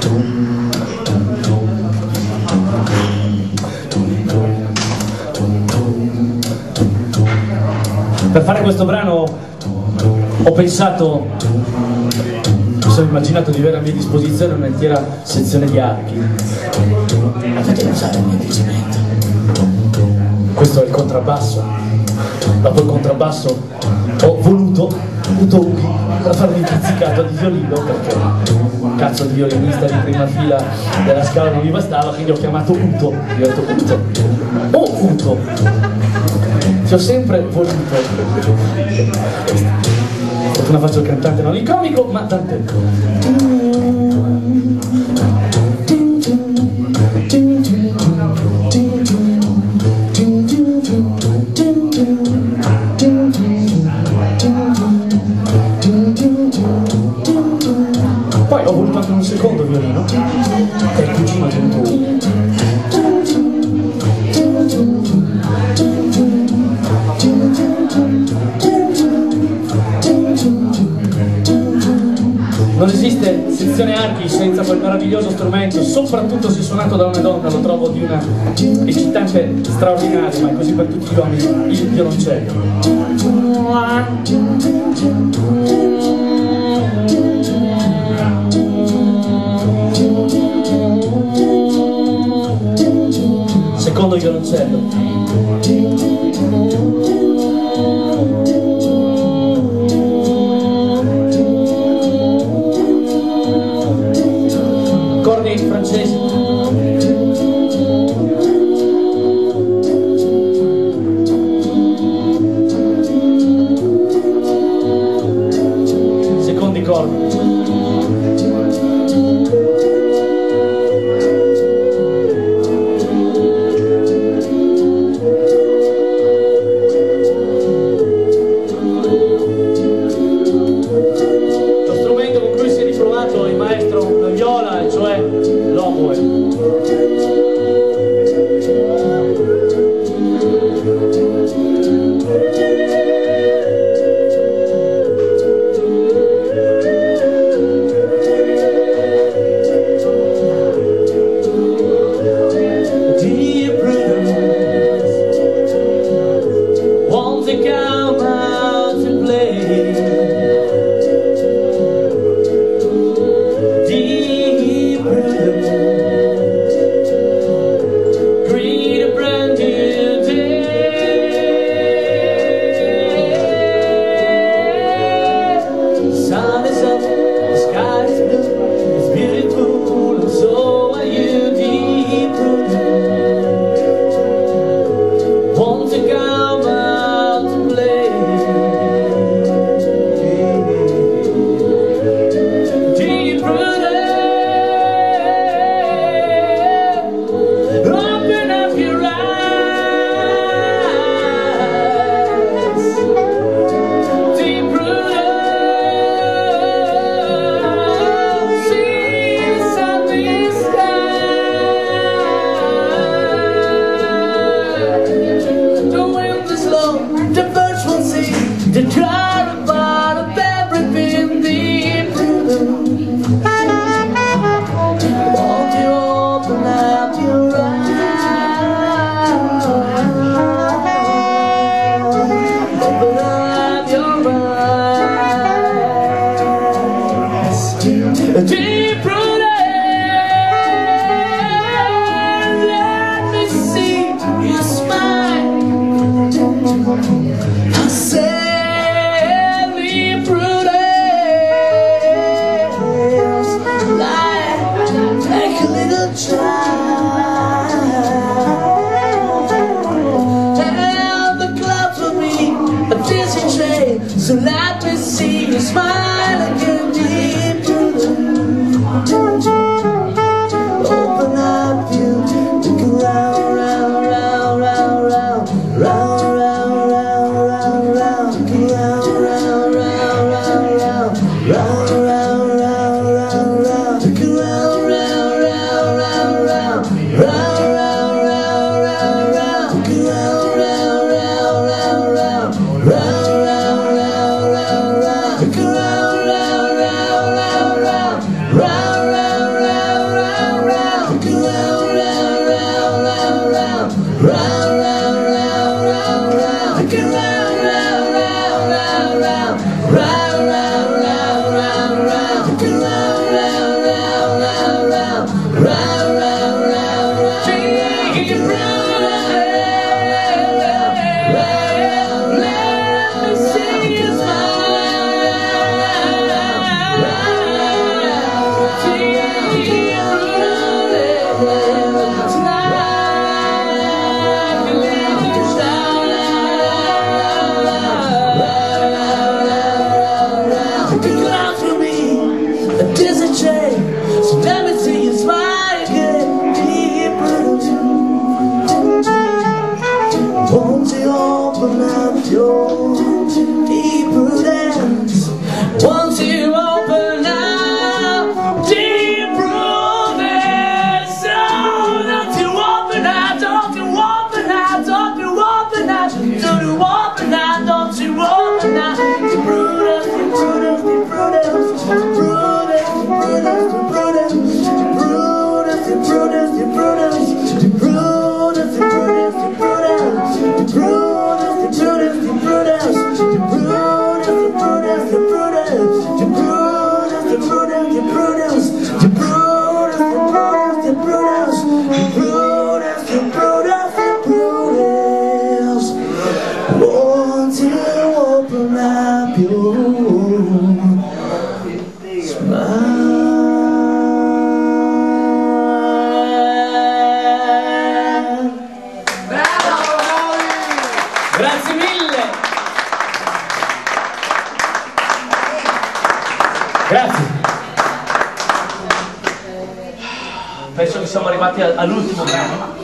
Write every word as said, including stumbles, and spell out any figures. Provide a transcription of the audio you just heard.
Per fare questo brano ho pensato, mi sono immaginato di avere a mia disposizione un'intera sezione di archi. Ma potete usare il mio piacimento. Questo è il contrabbasso. Dopo il contrabbasso ho voluto Utoki per farmi un pizzicato di violino, perché un cazzo di violinista di prima fila della Scala non mi bastava, quindi ho chiamato Uto. Gli ho detto Uto. Oh Uto! Ti ho sempre voluto. Fortuna faccio il cantante, non il comico, ma tant'è. Poi ho voluto anche un secondo violino, che è il cugino di un tuo. Non esiste sezione archi senza quel meraviglioso strumento, soprattutto se suonato da una donna lo trovo di una eccitante straordinaria, ma è così per tutti gli uomini, il violoncello. Secondo violoncello. Francesi. Secondi cordi. Lo strumento con cui si è diplomato il maestro Viola, e cioè l'oboe. To try to bottom everything deep. Won't you open up your eyes? Open up your eyes. Deep rooted, let me see you smile. I say so let me see you smile again, deep blue. Open up, you look around, round, round, round, round, round, round, round, round, round, look around, round, round, round, round, round, round, round, round, round, look around, round, round, round, round, round, round, round, round, round, look around, round, round, round, round, round. Look around, round, round, round, round, round, round, penso che siamo arrivati all'ultimo brano.